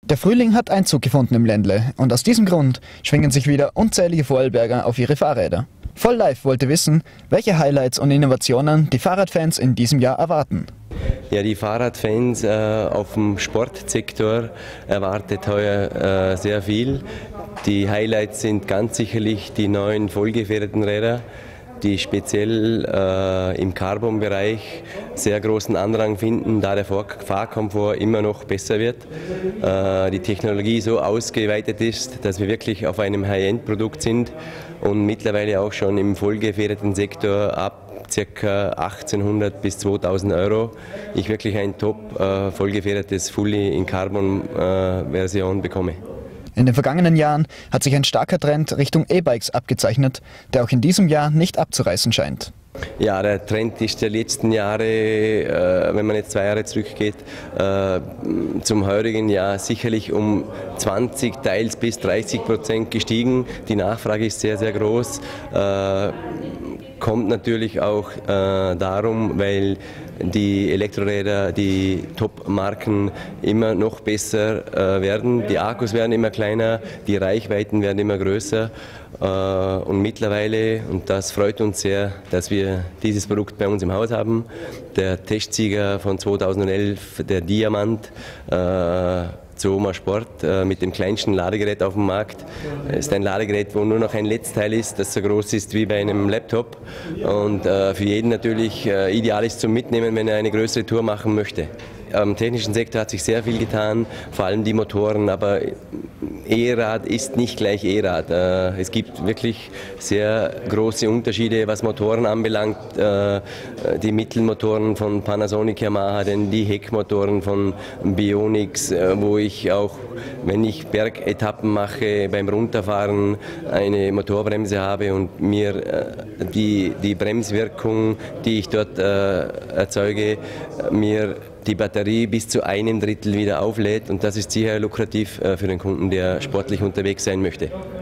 Der Frühling hat Einzug gefunden im Ländle und aus diesem Grund schwingen sich wieder unzählige Vorarlberger auf ihre Fahrräder. Voll Live wollte wissen, welche Highlights und Innovationen die Fahrradfans in diesem Jahr erwarten. Ja, die Fahrradfans auf dem Sportsektor erwartet heuer sehr viel. Die Highlights sind ganz sicherlich die neuen vollgefederten Räder, die speziell im Carbon-Bereich sehr großen Andrang finden, da der Fahrkomfort immer noch besser wird. Die Technologie so ausgeweitet ist, dass wir wirklich auf einem High-End-Produkt sind und mittlerweile auch schon im vollgefederten Sektor ab ca. 1800 bis 2000 Euro ich wirklich ein top vollgefedertes Fully in Carbon-Version bekomme. In den vergangenen Jahren hat sich ein starker Trend Richtung E-Bikes abgezeichnet, der auch in diesem Jahr nicht abzureißen scheint. Ja, der Trend ist der letzten Jahre, wenn man jetzt 2 Jahre zurückgeht, zum heurigen Jahr sicherlich um 20, teils bis 30% gestiegen. Die Nachfrage ist sehr, sehr groß. Kommt natürlich auch darum, weil die Elektroräder, die Top-Marken immer noch besser werden. Die Akkus werden immer kleiner, die Reichweiten werden immer größer und mittlerweile, und das freut uns sehr, dass wir dieses Produkt bei uns im Haus haben, der Testsieger von 2011, der Diamant, Zooma Sport mit dem kleinsten Ladegerät auf dem Markt. Es ist ein Ladegerät, wo nur noch ein Netzteil ist, das so groß ist wie bei einem Laptop und für jeden natürlich ideal ist zum Mitnehmen, wenn er eine größere Tour machen möchte. Am technischen Sektor hat sich sehr viel getan, vor allem die Motoren, aber E-Rad ist nicht gleich E-Rad. Es gibt wirklich sehr große Unterschiede, was Motoren anbelangt. Die Mittelmotoren von Panasonic Yamaha, denn die Heckmotoren von Bionix, wo ich auch, wenn ich Bergetappen mache, beim Runterfahren eine Motorbremse habe und mir die Bremswirkung, die ich dort erzeuge, mir die Batterie bis zu 1/3 wieder auflädt und das ist sicher lukrativ für den Kunden, der sportlich unterwegs sein möchte.